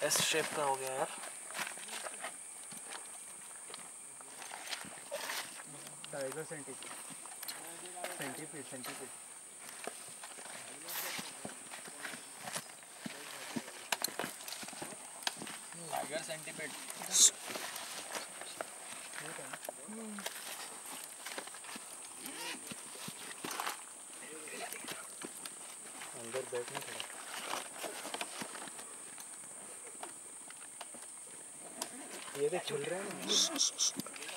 S shape का हो गया यार। Tiger centipede centipede centipede tiger centipede अंदर बैठना थोड़ा। ये तो चल रहे हैं ना।